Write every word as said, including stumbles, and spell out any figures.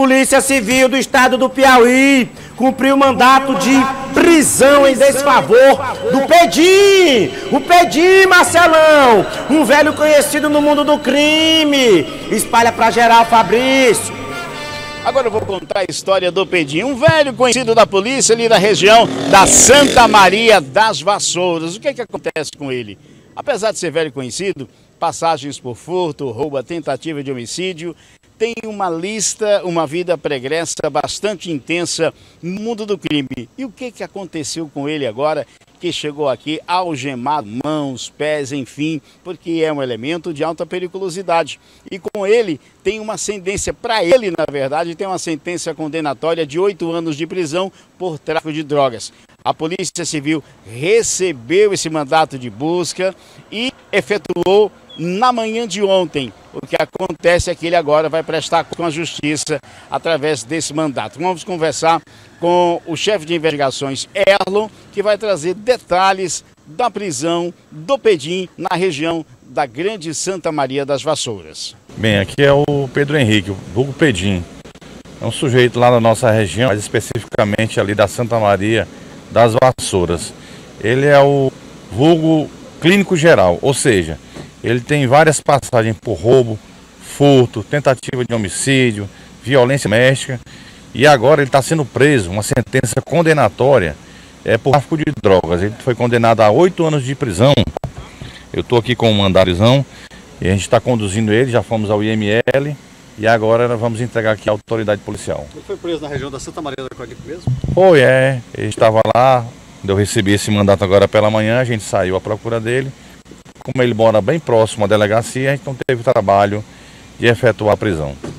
Polícia Civil do Estado do Piauí cumpriu mandato de prisão em desfavor do Pedim. O Pedim, Marcelão, um velho conhecido no mundo do crime. Espalha pra geral, Fabrício. Agora eu vou contar a história do Pedim, um velho conhecido da polícia ali da região da Santa Maria das Vassouras. O que é que acontece com ele? Apesar de ser velho conhecido, passagens por furto, roubo, tentativa de homicídio, tem uma lista, uma vida pregressa bastante intensa no mundo do crime. E o que que aconteceu com ele agora, que chegou aqui algemado, mãos, pés, enfim, porque é um elemento de alta periculosidade. E com ele tem uma sentença, para ele na verdade, tem uma sentença condenatória de oito anos de prisão por tráfico de drogas. A Polícia Civil recebeu esse mandato de busca e efetuou na manhã de ontem. O que acontece é que ele agora vai prestar com a justiça através desse mandato. Vamos conversar com o chefe de investigações, Erlon, que vai trazer detalhes da prisão do Pedim na região da Grande Santa Maria das Vassouras. Bem, aqui é o Pedro Henrique, o vulgo Pedim. É um sujeito lá na nossa região, mais especificamente ali da Santa Maria das Vassouras. Ele é o vulgo clínico geral, ou seja, ele tem várias passagens por roubo, furto, tentativa de homicídio, violência doméstica. E agora ele está sendo preso, uma sentença condenatória é, por tráfico de drogas. Ele foi condenado a oito anos de prisão. Eu estou aqui com o mandado de prisão e a gente está conduzindo ele, já fomos ao I M L e agora nós vamos entregar aqui à autoridade policial. Ele foi preso na região da Santa Maria da Coaguita mesmo? Foi, é. Ele estava lá, eu recebi esse mandato agora pela manhã, a gente saiu à procura dele. Como ele mora bem próximo à delegacia, a gente não teve trabalho de efetuar a prisão.